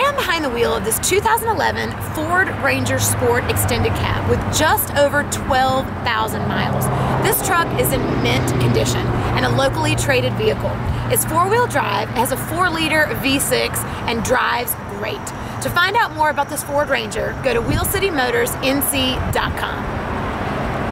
am behind the wheel of this 2011 Ford Ranger Sport Extended Cab with just over 12,000 miles. This truck is in mint condition and a locally traded vehicle. It's four-wheel drive, it has a 4-liter V6, and drives great. To find out more about this Ford Ranger, go to wheelcitymotorsnc.com.